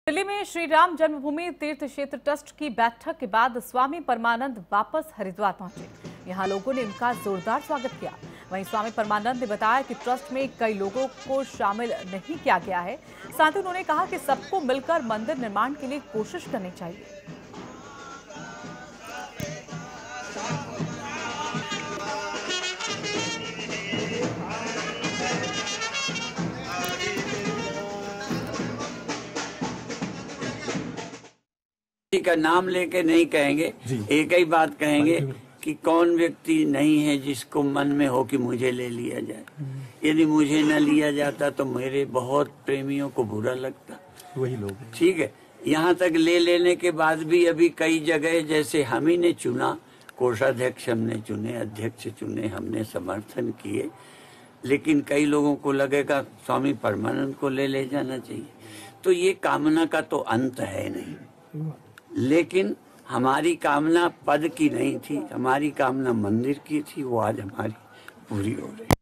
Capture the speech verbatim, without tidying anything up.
दिल्ली में श्री राम जन्मभूमि तीर्थ क्षेत्र ट्रस्ट की बैठक के बाद स्वामी परमानंद वापस हरिद्वार पहुंचे। यहां लोगों ने उनका जोरदार स्वागत किया। वहीं स्वामी परमानंद ने बताया कि ट्रस्ट में कई लोगों को शामिल नहीं किया गया है। साथ ही उन्होंने कहा कि सबको मिलकर मंदिर निर्माण के लिए कोशिश करनी चाहिए। किसी का नाम लेके नहीं कहेंगे, एक ही बात कहेंगे कि कौन व्यक्ति नहीं है जिसको मन में हो कि मुझे ले लिया जाए। यदि मुझे न लिया जाता तो मेरे बहुत प्रेमियों को बुरा लगता। वही लोग, ठीक है। यहाँ तक ले लेने के बाद भी अभी कई जगह जैसे हम ही ने चुना, कोषाध्यक्ष हमने चुने, अध्यक्ष चुने, हमने समर्थन किए, लेकिन कई लोगों को लगेगा स्वामी परमानंद को ले ले जाना चाहिए। तो ये कामना का तो अंत है नहीं, लेकिन हमारी कामना पद की नहीं थी, हमारी कामना मंदिर की थी, वो आज हमारी पूरी हो रही है।